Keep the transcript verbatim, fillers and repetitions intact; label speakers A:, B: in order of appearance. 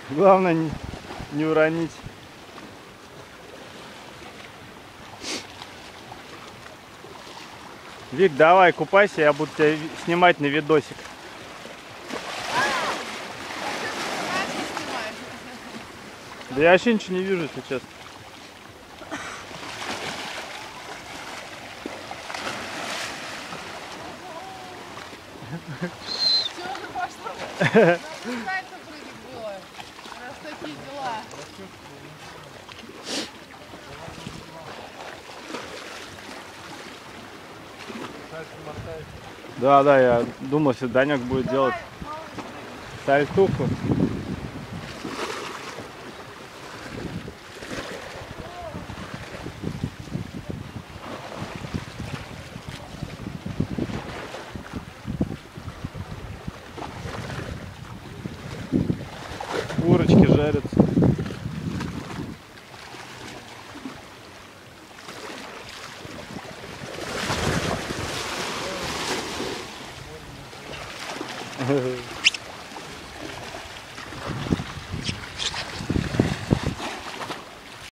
A: Главное не, не уронить. Вик, давай купайся, я буду тебя снимать на видосик. Да я вообще ничего не вижу, если честно.
B: Все уже пошло. Надо кататься прыгать было. Раз такие дела.
A: Да, да, я думал, если Данек будет делать сальтуху. Курочки жарятся. Hehehe